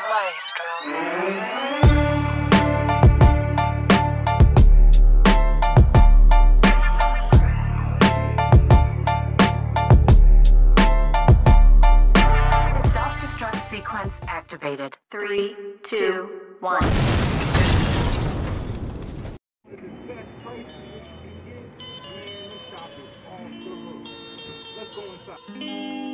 Self-destruct sequence activated. 3, 2, 1. The best prices that you can get, man, this shop is off the roof. Let's go inside.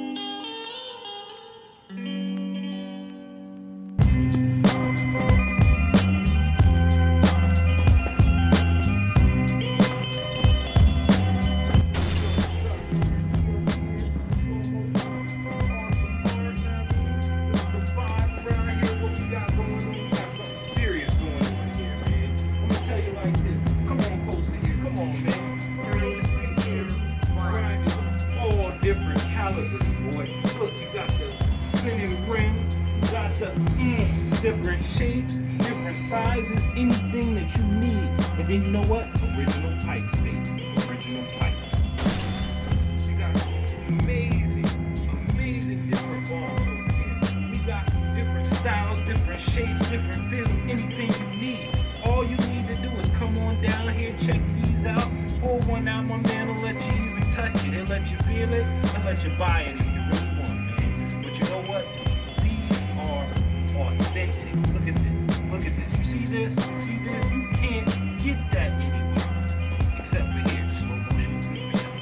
Different shapes, different sizes, anything that you need. And then you know what? Original pipes, baby. Original pipes. We got some amazing different balls over here. We got different styles, different shapes, different feels, anything you need. All you need to do is come on down here, check these out, pull one out, my man will let you even touch it. He'll let you feel it, and let you buy it if you really want, man. But you know what? These are authentic. Look at this. Look at this. You see this? You see this? You can't get that anywhere except for here. Slow motion vape shop.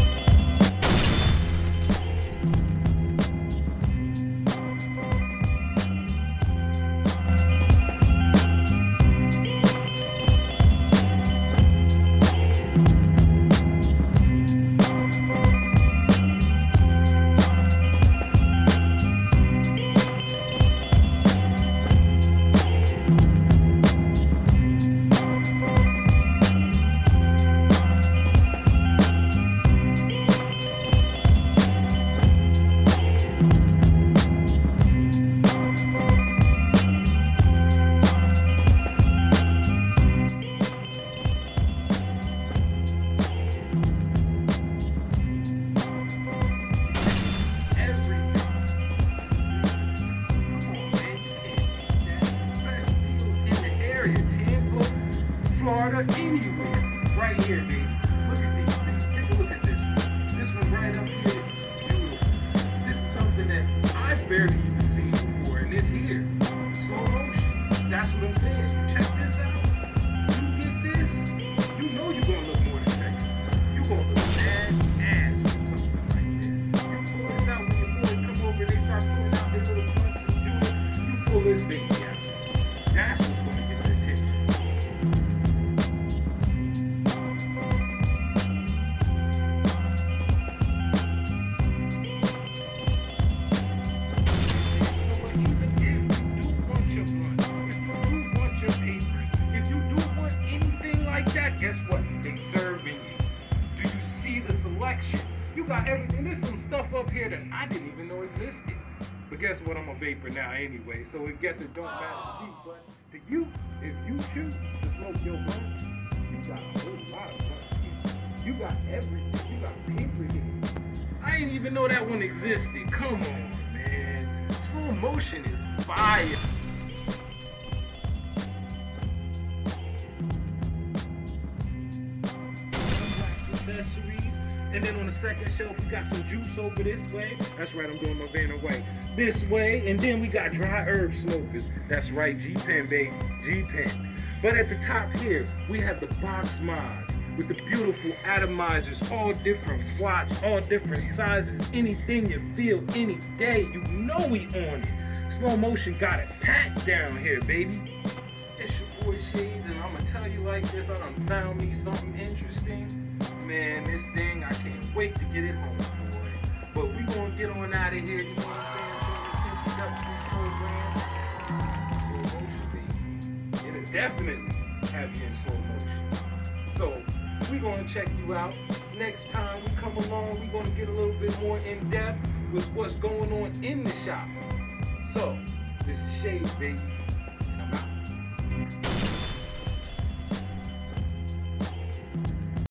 Florida, anywhere. Right here, baby. Look at these things. Take a look at this one. This one right up here, this is beautiful. This is something that I've barely even seen before, and it's here. Slow motion. That's what I'm saying. You check this out. You get this, you know you're gonna look more than sexy. You're gonna look badass with something like this. You pull this out when your boys come over and they start pulling out their little blunts and joints. You pull this baby out. That's what's gonna get their attention. Guess what? They serving you. Do you see the selection? You got everything. There's some stuff up here that I didn't even know existed. But guess what? I'm a vapor now anyway, so I guess it don't matter to me. But to you, if you choose to smoke your blunt, you got a whole lot of blunts here. You got everything. You got paper here. I didn't even know that one existed. Come on, man. Slow motion is fire. Accessories, and then on the second shelf we got some juice over this way. That's right, I'm doing my Vanna White this way, and then we got dry herb smokers. That's right, G-Pen, baby, G-Pen. But at the top here we have the box mods with the beautiful atomizers, all different watts, all different sizes, anything you feel any day. You know we on it. Slow motion got it packed down here, baby. It's your boy Shades, and I'm gonna tell you like this, I done found me something interesting. Man, this thing, I can't wait to get it home, boy. But we gonna get on out of here, you know what I'm saying, to this introductory program. Slow motion, baby. It'll definitely have you in slow motion. So, we gonna check you out. Next time we come along, we gonna get a little bit more in depth with what's going on in the shop. So, this is Shades, baby.